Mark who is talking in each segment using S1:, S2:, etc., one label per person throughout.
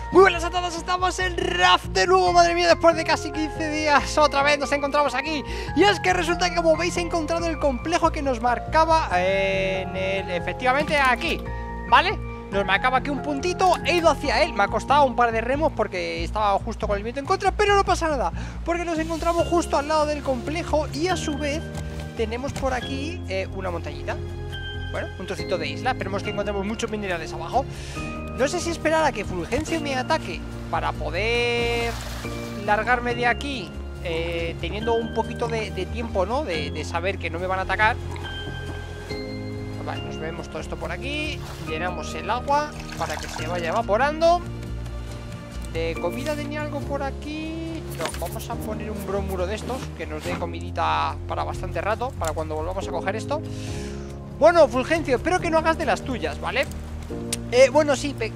S1: Muy buenas a todos, estamos en Raft de nuevo, madre mía, después de casi 15 días otra vez nos encontramos aquí. Y es que resulta que, como veis, he encontrado el complejo que nos marcaba efectivamente aquí, ¿vale? Nos marcaba aquí un puntito, he ido hacia él, me ha costado un par de remos porque estaba justo con el viento en contra, pero no pasa nada, porque nos encontramos justo al lado del complejo y a su vez tenemos por aquí una montañita. Bueno, un trocito de isla, esperemos que encontremos muchos minerales abajo. No sé si esperar a que Fulgencio me ataque para poder largarme de aquí, teniendo un poquito de tiempo, ¿no? De saber que no me van a atacar. Vale, nos vemos todo esto por aquí. Llenamos el agua para que se vaya evaporando. De comida tenía algo por aquí. No, vamos a poner un bromuro de estos que nos dé comidita para bastante rato, para cuando volvamos a coger esto. Bueno, Fulgencio, espero que no hagas de las tuyas, ¿vale? Bueno, sí, mira,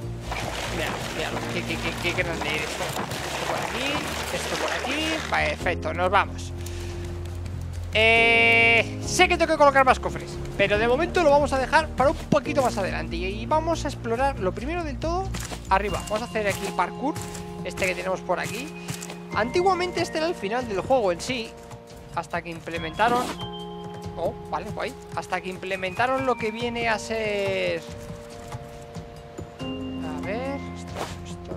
S1: qué grande eres esto. Esto por aquí, perfecto, nos vamos. Sé que tengo que colocar más cofres, pero de momento lo vamos a dejar para un poquito más adelante. Y vamos a explorar, lo primero del todo, arriba. Vamos a hacer aquí el parkour, este que tenemos por aquí. Antiguamente este era el final del juego en sí, hasta que implementaron... Oh, vale, guay. Hasta que implementaron lo que viene a ser... A ver... Esto...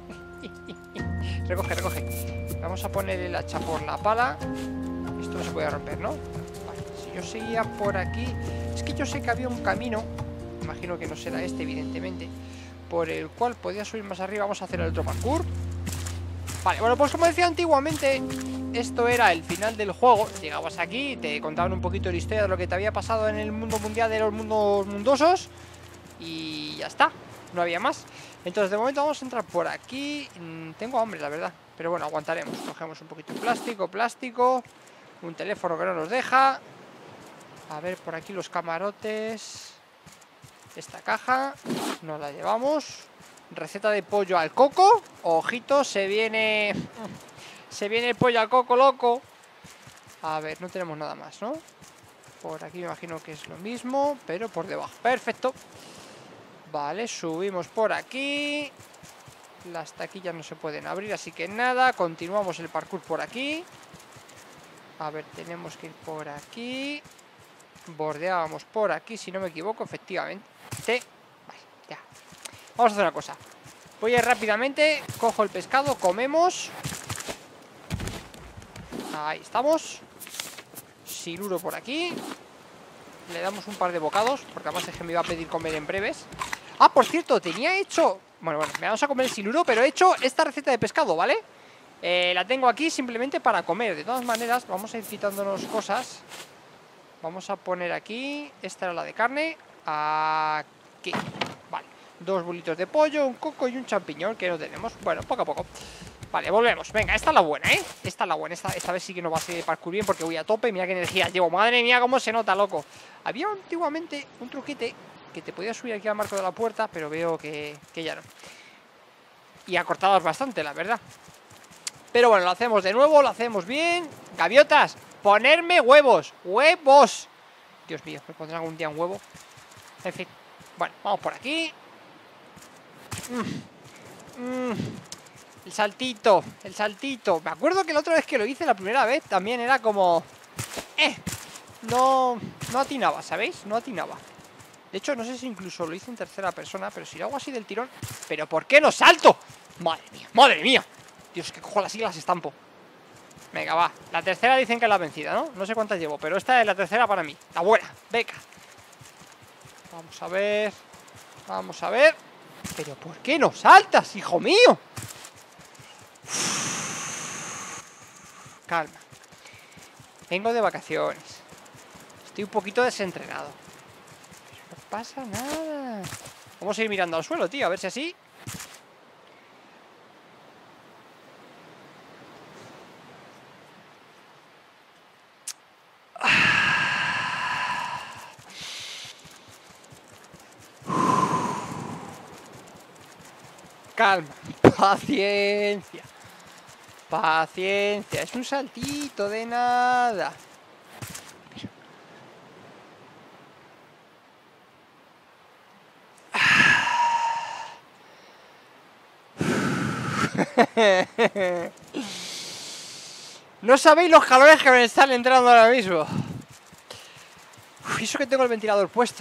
S1: Recoge. Vamos a poner el hacha por la pala. Esto no se puede romper, ¿no? Vale, si yo seguía por aquí... Es que yo sé que había un camino, imagino que no será este, evidentemente, por el cual podía subir más arriba. Vamos a hacer el otro parkour. Vale, bueno, pues como decía antiguamente, esto era el final del juego. Llegabas aquí, te contaban un poquito la historia de lo que te había pasado en el mundo mundial de los mundos mundosos y ya está, no había más. Entonces de momento vamos a entrar por aquí. Tengo hambre, la verdad, pero bueno, aguantaremos. Cogemos un poquito de plástico, un teléfono que no nos deja. A ver, por aquí los camarotes. Esta caja nos la llevamos. Receta de pollo al coco. Ojito, se viene el pollo al coco, loco. A ver, no tenemos nada más, ¿no? Por aquí me imagino que es lo mismo, pero por debajo. Perfecto. Vale, subimos por aquí. Las taquillas no se pueden abrir, así que nada. Continuamos el parkour por aquí. A ver, tenemos que ir por aquí. Bordeábamos por aquí, si no me equivoco, efectivamente. Vale, ya. Vamos a hacer una cosa. Voy a ir rápidamente, cojo el pescado, comemos. Ahí estamos. Siluro por aquí. Le damos un par de bocados, porque además es que me iba a pedir comer en breves. Ah, por cierto, tenía hecho... Bueno, me vamos a comer el siluro, pero he hecho esta receta de pescado, ¿vale? La tengo aquí simplemente para comer. De todas maneras, vamos a ir quitándonos cosas. Vamos a poner aquí... Esta era la de carne. Aquí. Vale. 2 bolitos de pollo, un coco y un champiñón que no tenemos. Bueno, poco a poco. Vale, volvemos. Venga, esta es la buena, ¿eh? Esta es la buena. Esta vez sí que no va a ser parkour bien porque voy a tope. Mira qué energía llevo. Madre mía, cómo se nota, loco. Había antiguamente un truquete que te podías subir aquí al marco de la puerta, pero veo que ya no. Y acortabas bastante, la verdad. Pero bueno, lo hacemos de nuevo, lo hacemos bien. Gaviotas, ponerme huevos. ¡Huevos! Dios mío, me pondrán algún día un huevo. En fin. Bueno, vamos por aquí. El saltito. Me acuerdo que la otra vez que lo hice, la primera vez, también era como... No atinaba, ¿sabéis? No atinaba. De hecho, no sé si incluso lo hice en tercera persona, pero si lo hago así del tirón... ¿Pero por qué no salto? ¡Madre mía! Dios, que cojo las siglas estampo. Venga, va. La tercera dicen que es la vencida, ¿no? No sé cuántas llevo, pero esta es la tercera para mí. La buena. Venga. Vamos a ver. ¿Pero por qué no saltas, hijo mío? Calma. Vengo de vacaciones. Estoy un poquito desentrenado. Pero no pasa nada. Vamos a ir mirando al suelo, tío, a ver si así... Calma, paciencia. Es un saltito de nada. No sabéis los calores que me están entrando ahora mismo. Uf, eso que tengo el ventilador puesto.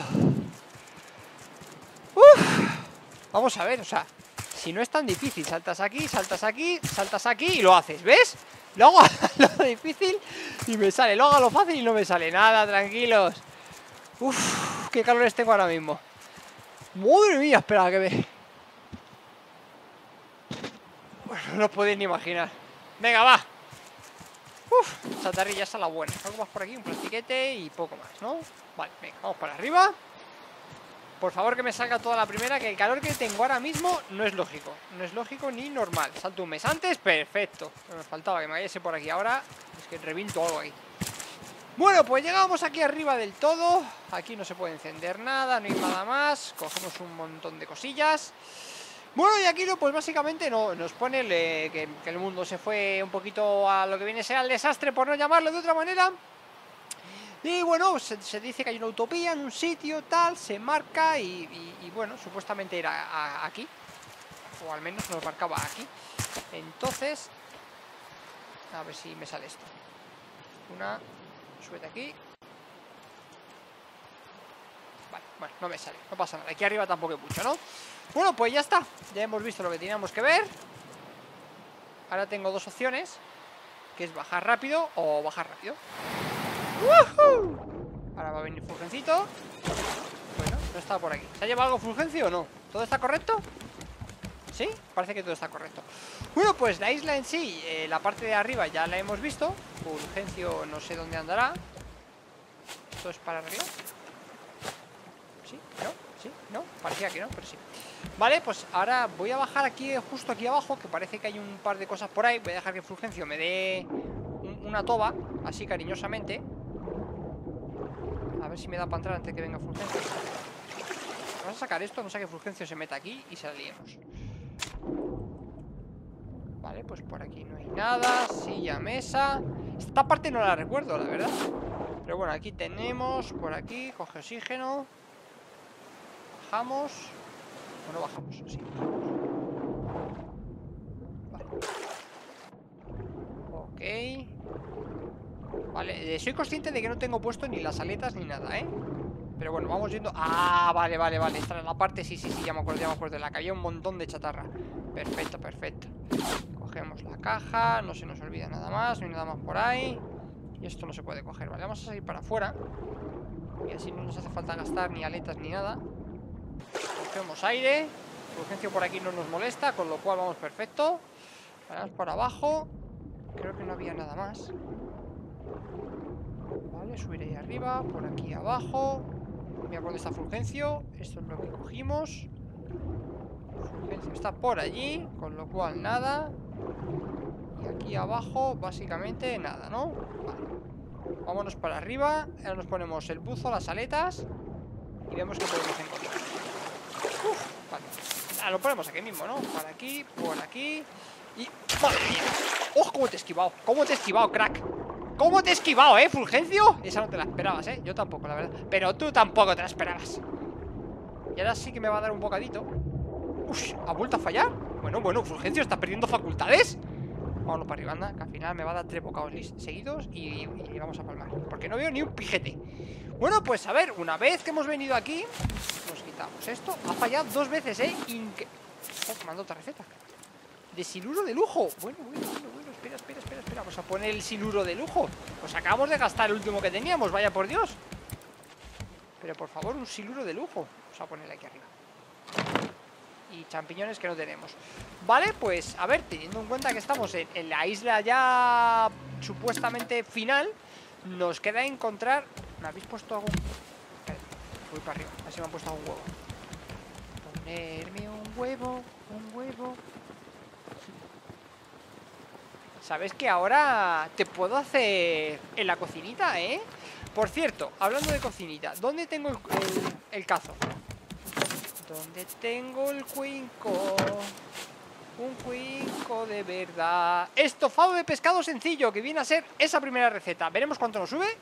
S1: Uf. Vamos a ver, o sea, si no es tan difícil, saltas aquí, saltas aquí, saltas aquí y lo haces, ¿ves? Lo hago lo difícil y me sale, lo hago lo fácil y no me sale nada, tranquilos. Uf, qué calores tengo ahora mismo. Madre mía, espera que me... Bueno, no lo podéis ni imaginar. Venga, va. Uf, chatarrilla esa la buena. Algo más por aquí, un plastiquete y poco más, ¿no? Vale, venga, vamos para arriba. Por favor que me salga toda la primera, que el calor que tengo ahora mismo no es lógico. No es lógico ni normal. Salto un mes antes, perfecto. Me faltaba que me vayase por aquí ahora. Es que reviento algo ahí. Bueno, pues llegamos aquí arriba del todo. Aquí no se puede encender nada, no hay nada más. Cogemos un montón de cosillas. Bueno, y aquí pues básicamente nos pone que el mundo se fue un poquito a lo que viene a ser al desastre, por no llamarlo de otra manera. Y bueno, se dice que hay una utopía en un sitio, tal, se marca y bueno, supuestamente era aquí. O al menos nos marcaba aquí. Entonces, a ver si me sale esto. Súbete aquí. Vale, bueno, no me sale, no pasa nada. Aquí arriba tampoco hay mucho, ¿no? Bueno, pues ya está. Ya hemos visto lo que teníamos que ver. Ahora tengo dos opciones, que es bajar rápido o bajar rápido. ¡Woohoo! Ahora va a venir Fulgencito. Bueno, no está por aquí. ¿Se ha llevado algo Fulgencio o no? ¿Todo está correcto? ¿Sí? Parece que todo está correcto. Bueno, pues la isla en sí, la parte de arriba ya la hemos visto. Fulgencio no sé dónde andará. ¿Esto es para arriba? ¿Sí? ¿No? ¿Sí? ¿No? Parecía que no, pero sí. Vale, pues ahora voy a bajar aquí, justo aquí abajo, que parece que hay un par de cosas por ahí. Voy a dejar que Fulgencio me dé una toba, así cariñosamente. A ver si me da para entrar antes que venga Fulgencio. Vamos a sacar esto, no sea que Fulgencio se meta aquí y se la liemos. Vale, pues por aquí no hay nada. Silla, mesa. Esta parte no la recuerdo, la verdad. Pero bueno, aquí tenemos, por aquí, coge oxígeno. Bajamos. ¿O no bajamos? Sí. Vale. Ok. Vale, soy consciente de que no tengo puesto ni las aletas ni nada, ¿eh? Pero bueno, vamos yendo... Ah, vale. Esta es la parte, sí, ya me acuerdo de la que había un montón de chatarra. Perfecto. Cogemos la caja, no se nos olvida nada más, no hay nada más por ahí. Y esto no se puede coger, vale, vamos a salir para afuera. Y así no nos hace falta gastar ni aletas ni nada. Cogemos aire. Fulgencio por aquí no nos molesta, con lo cual vamos perfecto. Vamos por abajo. Creo que no había nada más. Vale, subiré ahí arriba, por aquí abajo. Mira dónde está Fulgencio. Esto es lo que cogimos. Fulgencio está por allí, con lo cual nada. Y aquí abajo básicamente nada, ¿no? Vale. Vámonos para arriba. Ahora nos ponemos el buzo, las aletas y vemos qué podemos encontrar. Vale. Ah, lo ponemos aquí mismo, ¿no? Por aquí y... ¡Madre mía! ¡Oh, cómo te he esquivado! ¡Cómo te he esquivado, crack! ¿Cómo te he esquivado, Fulgencio? Esa no te la esperabas, Yo tampoco, la verdad. Pero tú tampoco te la esperabas. Y ahora sí que me va a dar un bocadito. Uf, ¿ha vuelto a fallar? Bueno, Fulgencio está perdiendo facultades. Vámonos para arriba, anda, que al final me va a dar 3 bocados seguidos y vamos a palmar. Porque no veo ni un pijete. Bueno, pues a ver, una vez que hemos venido aquí, nos quitamos esto. Ha fallado 2 veces, Oh, mando otra receta. De siluro de lujo. Bueno, espera. Vamos a poner el siluro de lujo. Pues acabamos de gastar el último que teníamos, vaya por Dios. Pero por favor, un siluro de lujo. Vamos a ponerle aquí arriba. Y champiñones que no tenemos. Vale, pues a ver, teniendo en cuenta que estamos en la isla ya supuestamente final, nos queda encontrar... ¿Me habéis puesto algún...? Espera, voy para arriba, a ver si me han puesto algún huevo. Ponerme un huevo. ¿Sabes que ahora te puedo hacer en la cocinita, Por cierto, hablando de cocinita, ¿dónde tengo el cazo? ¿Dónde tengo el cuenco? Un cuenco de verdad. Estofado de pescado sencillo, que viene a ser esa primera receta. Veremos cuánto nos sube.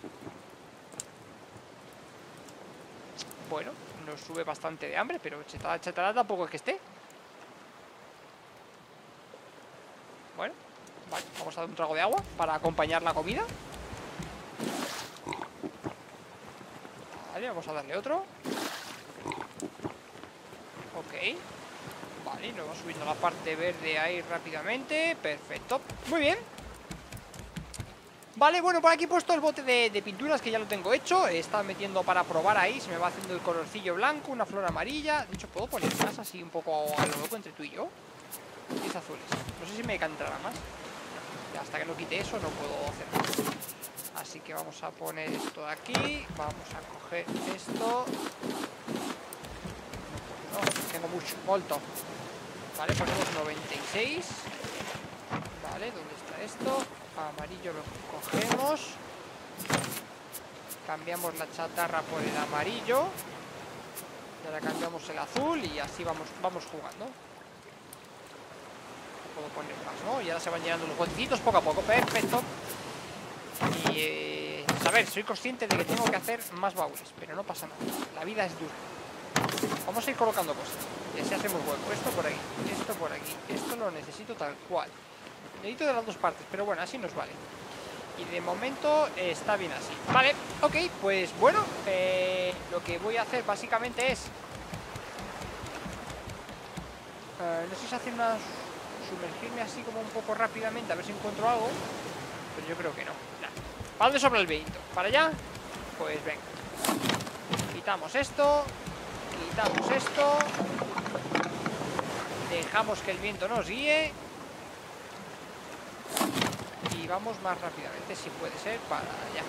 S1: Bueno, nos sube bastante de hambre, pero chetada tampoco es que esté. Bueno, vale, vamos a dar un trago de agua para acompañar la comida. Vale, vamos a darle otro. Ok. Vale, nos vamos subiendo la parte verde ahí rápidamente. Perfecto, muy bien. Vale, bueno, por aquí he puesto el bote de pinturas, que ya lo tengo hecho. Estaba metiendo para probar ahí. Se me va haciendo el colorcillo blanco, una flor amarilla. De hecho, puedo poner más así un poco a lo loco entre tú y yo. 10 azules. No sé si me cantará más. Hasta que no quite eso no puedo hacer más. Así que vamos a poner esto de aquí. Vamos a coger esto. No, tengo mucho, molto. Vale, ponemos 96. Vale, ¿dónde está esto? Amarillo lo cogemos. Cambiamos la chatarra por el amarillo. Y ahora cambiamos el azul y así vamos jugando. Puedo poner más, ¿no? Y ahora se van llenando los botecitos poco a poco. Perfecto. Y a ver, soy consciente de que tengo que hacer más baúles, pero no pasa nada. La vida es dura. Vamos a ir colocando cosas. Y así hacemos hueco. Esto por aquí, esto por aquí. Esto lo necesito tal cual. Necesito de las dos partes, pero bueno, así nos vale. Y de momento está bien así. Vale, ok, pues bueno, lo que voy a hacer básicamente es no sé si hacer una... sumergirme así como un poco rápidamente, a ver si encuentro algo. Pero yo creo que no. Nah. ¿Para dónde sopla el viento? ¿Para allá? Pues venga. Quitamos esto. Quitamos esto. Dejamos que el viento nos guíe. Y vamos más rápidamente, si puede ser, para allá.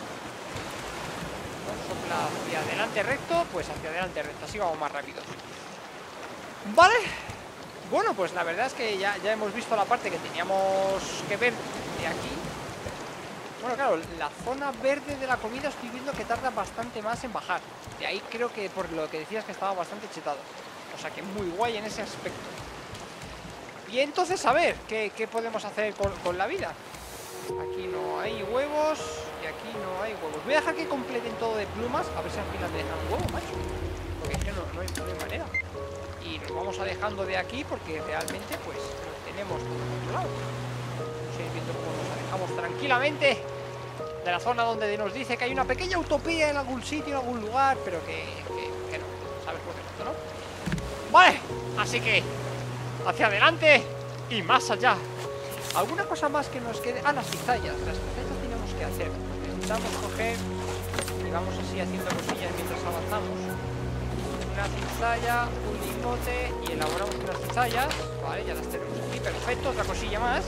S1: Sopla hacia adelante recto, pues hacia adelante recto. Así vamos más rápido. Vale. Bueno, pues la verdad es que ya hemos visto la parte que teníamos que ver de aquí. Bueno, claro, la zona verde de la comida estoy viendo que tarda bastante más en bajar. De ahí creo que por lo que decías que estaba bastante chetado. O sea que muy guay en ese aspecto. Y entonces, a ver, ¿qué podemos hacer con la vida? Aquí no hay huevos y aquí no hay huevos. Voy a dejar que completen todo de plumas, a ver si al final me dejan un huevo, macho. Porque es que no hay manera. Y nos vamos alejando de aquí porque realmente pues lo tenemos todo controlado. Vamos a ir viendo cómo nos alejamos tranquilamente de la zona donde nos dice que hay una pequeña utopía en algún sitio, en algún lugar, pero que no, ¿sabes por qué no? Vale, así que hacia adelante y más allá. ¿Alguna cosa más que nos quede? Ah, las cizallas. Las cizallas tenemos que hacer. Necesitamos coger y vamos así haciendo cosillas mientras avanzamos. Una cizalla, un lingote y elaboramos unas cizallas. Vale, ya las tenemos aquí. Perfecto, otra cosilla más.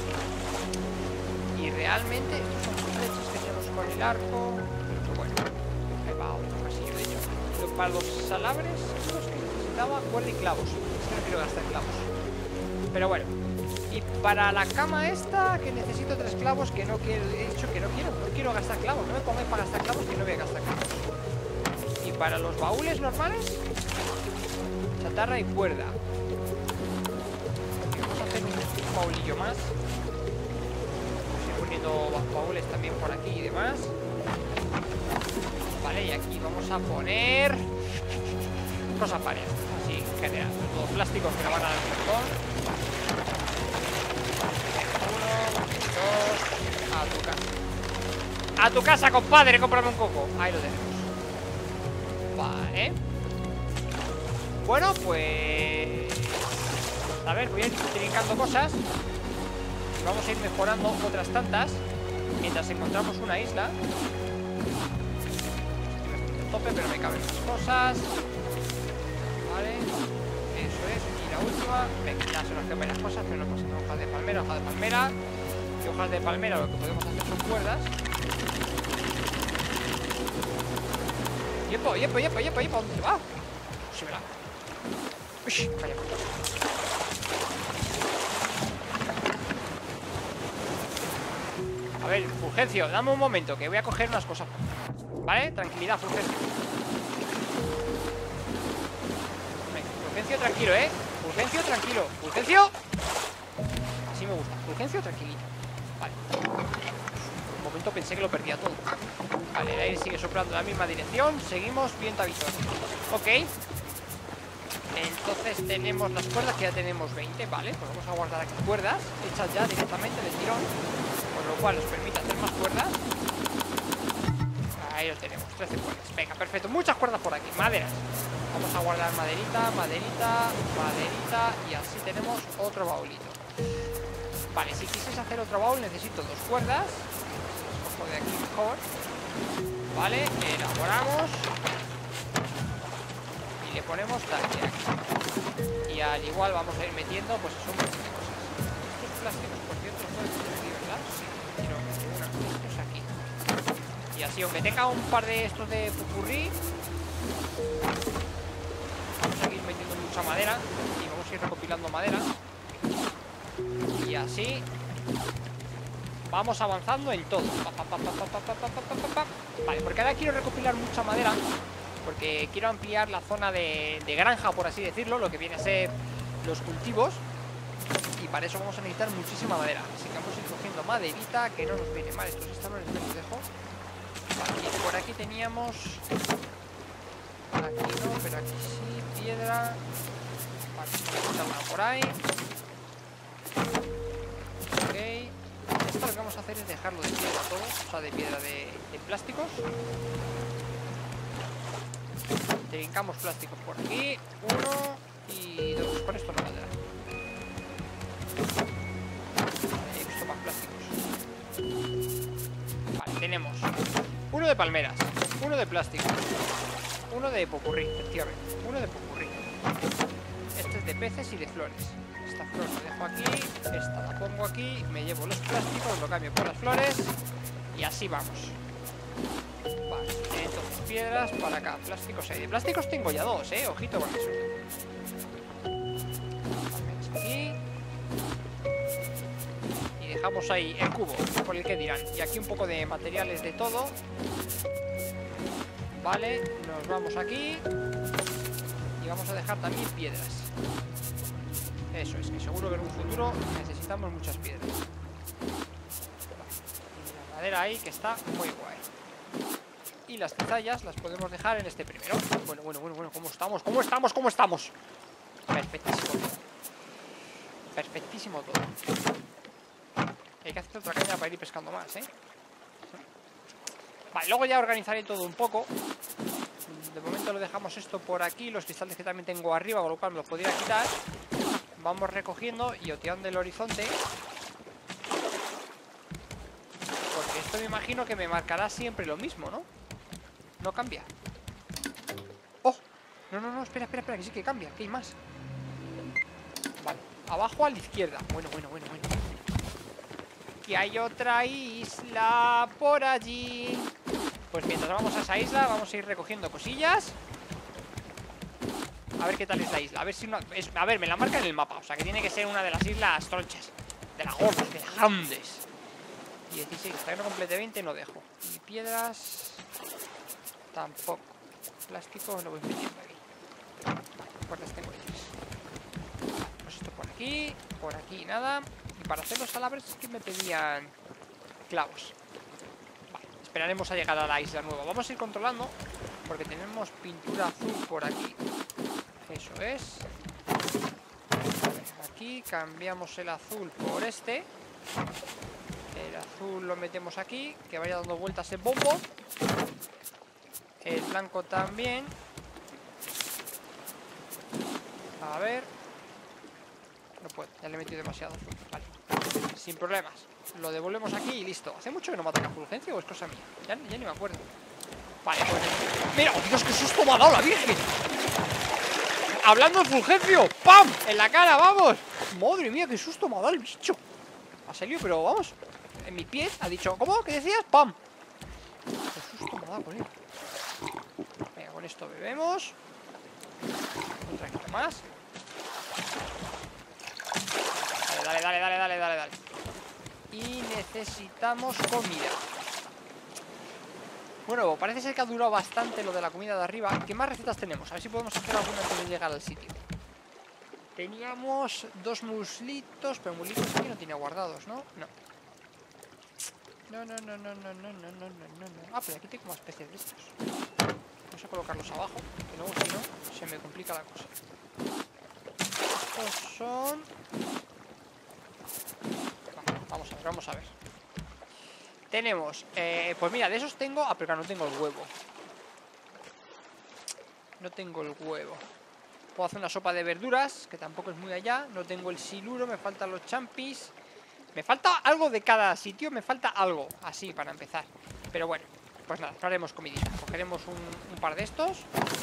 S1: Y realmente estos son flechas que tenemos con el arco. Pero bueno, ahí va otro pasillo de hecho. Pero para los salabres, los que necesitaba, cuerda y clavos. Es que no quiero gastar clavos. Pero bueno. Y para la cama esta, que necesito 3 clavos, que no quiero, he dicho que no quiero gastar clavos. No me pongáis para gastar clavos, que no voy a gastar clavos. Y para los baúles normales, chatarra y cuerda. Vamos a hacer un baulillo más. Estoy poniendo baúles también por aquí y demás. Vale, y aquí vamos a poner cosas varias, así en general. Todos plásticos que la van a dar un montón. A tu casa. A tu casa, compadre, cómprame un coco. Ahí lo tenemos. Vale. Bueno, pues a ver, voy a ir trincando cosas. Y vamos a ir mejorando otras tantas mientras encontramos una isla. Estoy a tope, pero me caben más cosas. Vale. Eso es. Y la última. Venga, ya se nos quedan las cosas, pero no pasa nada. Hojas de palmera, hojas de palmera. Y hojas de palmera lo que podemos hacer son cuerdas. ¡Yepo! ¿Dónde se va? Se verá. Uy, vaya. A ver, Fulgencio, dame un momento, que voy a coger unas cosas. ¿Vale? Tranquilidad, Fulgencio. Venga, Fulgencio, tranquilo, ¿eh? Fulgencio, tranquilo. Fulgencio. Así me gusta. Fulgencio, tranquilito. Vale. Un momento pensé que lo perdía todo. Vale, el aire sigue soplando en la misma dirección. Seguimos viento habitual. Ok. Entonces tenemos las cuerdas, que ya tenemos 20. Vale, pues vamos a guardar aquí cuerdas hechas ya directamente del tirón, con lo cual nos permite hacer más cuerdas. Ahí lo tenemos, 13 cuerdas. Venga, perfecto, muchas cuerdas por aquí, maderas. Vamos a guardar maderita, maderita, maderita. Y así tenemos otro baúlito. Vale, si quisiese hacer otro baúl necesito 2 cuerdas. Las cojo de aquí mejor. Vale, elaboramos. Y le ponemos talle aquí. Y al igual vamos a ir metiendo pues un montón de cosas. Estos plásticos, por cierto, los puedes meter aquí, ¿verdad? Sí, quiero meter uno de estos aquí. Y así, aunque tenga un par de estos de pupurrí, vamos a ir metiendo mucha madera. Y vamos a ir recopilando madera. Y así vamos avanzando en todo. Vale, porque ahora quiero recopilar mucha madera, porque quiero ampliar la zona de granja, por así decirlo, lo que viene a ser los cultivos. Y para eso vamos a necesitar muchísima madera. Así que vamos a ir cogiendo maderita, que no nos viene mal. Estos estalones me los dejo. Vale, y por aquí teníamos... Aquí no, pero aquí sí, piedra. Vale, por ahí. Ok. Esto lo que vamos a hacer es dejarlo de piedra todo. O sea, de piedra de plásticos. Trincamos plásticos por aquí. 1 y 2. Con esto no valdrá. Vale, he visto más plásticos. Vale, tenemos 1 de palmeras, 1 de plástico, 1 de popurrí, efectivamente, 1 de popurrí. Este es de peces y de flores. Esta flor la dejo aquí, esta la pongo aquí, me llevo los plásticos, lo cambio por las flores y así vamos. Vale, entonces piedras para acá, plásticos hay. De plásticos tengo ya 2, ojito con eso. Palmeras aquí. Y dejamos ahí el cubo, por el que dirán. Y aquí un poco de materiales de todo. Vale, nos vamos aquí. Y vamos a dejar también piedras. Eso es, que seguro que en un futuro necesitamos muchas piedras. Y la madera ahí, que está muy guay. Y las cizallas las podemos dejar en este primero. Bueno, ¿cómo estamos? ¿Cómo estamos? ¿Cómo estamos? Perfectísimo todo. Perfectísimo todo. Hay que hacer otra caña para ir pescando más, Vale, luego ya organizaré todo un poco. De momento lo dejamos esto por aquí. Los cristales que también tengo arriba, con lo cual me los podría quitar. Vamos recogiendo y oteando el horizonte. Porque esto me imagino que me marcará siempre lo mismo, ¿no? No cambia. ¡Oh! No, espera, que sí que cambia, que hay más. Vale, abajo a la izquierda. Bueno. Que hay otra isla por allí. Pues mientras vamos a esa isla, vamos a ir recogiendo cosillas. A ver qué tal es la isla. A ver si a ver, me la marca en el mapa. O sea que tiene que ser una de las islas tronchas, de las gordas, de las grandes. 16, hasta que no complete 20 no dejo. Y piedras tampoco. Plástico lo voy metiendo aquí. Cuerdas tengo hechas. Pues esto por aquí nada. Y para hacer los calabres es que me pedían clavos. Vale, esperaremos a llegar a la isla nueva. Vamos a ir controlando, porque tenemos pintura azul por aquí. Eso es. Aquí cambiamos el azul por este. El azul lo metemos aquí, que vaya dando vueltas el bombo. El blanco también. A ver. No puedo, ya le he metido demasiado azul. Vale, sin problemas. Lo devolvemos aquí y listo. ¿Hace mucho que no matan a Fulgencio o es cosa mía? Ya ni me acuerdo. Vale, pues... ¡Mira! ¡Oh, Dios, qué susto me ha dado la Virgen! Hablando de Fulgencio, ¡pam! En la cara, vamos. Madre mía, qué susto me ha dado el bicho. Ha salido, pero vamos. En mi pie ha dicho, ¿cómo? ¿Qué decías? ¡Pam! Qué susto me ha dado con él. Venga, con esto bebemos. Un traquito más. Dale. Y necesitamos comida. Bueno, parece ser que ha durado bastante lo de la comida de arriba. ¿Qué más recetas tenemos? A ver si podemos hacer alguna antes de llegar al sitio. Teníamos 2 muslitos, pero muslitos aquí no tenía guardados, ¿no? No. No. Ah, pero aquí tengo más especies de estos. Vamos a colocarlos abajo, que luego si no, se me complica la cosa. Estos son... Vale, vamos a ver. Tenemos, pues mira, de esos tengo... Ah, pero claro, no tengo el huevo. No tengo el huevo. Puedo hacer una sopa de verduras, que tampoco es muy allá. No tengo el siluro, me faltan los champis. Me falta algo de cada sitio, me falta algo, así para empezar. Pero bueno, pues nada, haremos comidita. Cogeremos un par de estos.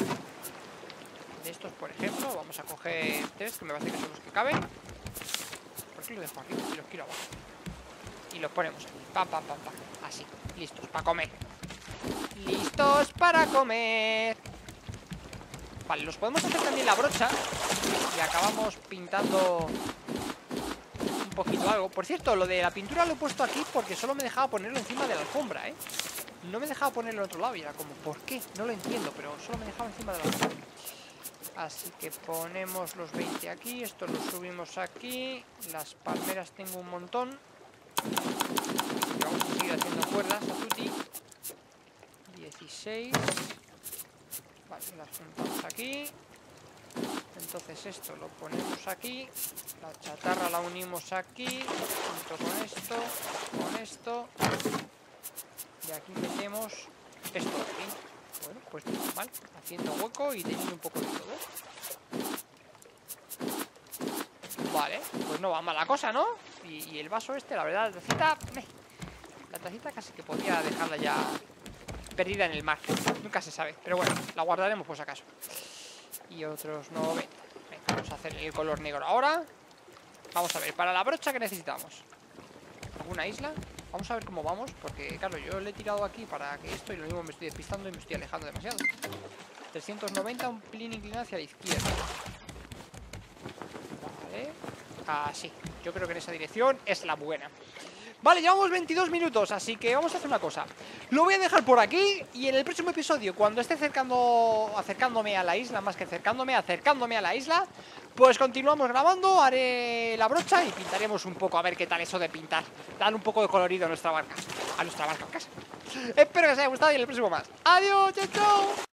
S1: De estos, por ejemplo, vamos a coger 3, que me parece que son los que caben. ¿Por qué los dejo arriba y los quiero abajo? Y los ponemos aquí, pam, pam, pam, pam. Así, listos para comer. ¡Listos para comer! Vale, los podemos hacer también la brocha. Y acabamos pintando un poquito algo. Por cierto, lo de la pintura lo he puesto aquí porque solo me dejaba ponerlo encima de la alfombra, ¿eh? No me dejaba ponerlo en otro lado y era como, ¿por qué? No lo entiendo, pero solo me dejaba encima de la alfombra. Así que ponemos los 20 aquí. Esto lo subimos aquí. Las palmeras tengo un montón. Y vamos a seguir haciendo cuerdas a tutti. 16. Vale, las juntamos aquí. Entonces esto lo ponemos aquí. La chatarra la unimos aquí. Junto con esto. Y aquí metemos esto de aquí. Bueno, pues normal, haciendo hueco y teniendo un poco de todo. Vale, pues no va mal la cosa, ¿no? Y el vaso este, la verdad, la tacita casi que podría dejarla ya perdida en el mar. Nunca se sabe, pero bueno, la guardaremos por si acaso. Y otros 90. Venga, vamos a hacer el color negro ahora. Vamos a ver, para la brocha, ¿qué necesitamos? ¿Alguna isla? Vamos a ver cómo vamos, porque claro, yo le he tirado aquí para que esto y lo mismo me estoy despistando y me estoy alejando demasiado. 390, un pelín inclinado hacia la izquierda. Vale. Así, yo creo que en esa dirección es la buena. Vale, llevamos 22 minutos, así que vamos a hacer una cosa. Lo voy a dejar por aquí y en el próximo episodio, cuando esté acercándome a la isla, más que acercándome a la isla, pues continuamos grabando, haré la brocha y pintaremos un poco, a ver qué tal eso de pintar. Dar un poco de colorido a nuestra barca en casa. Espero que os haya gustado y en el próximo más. Adiós, chao, chao.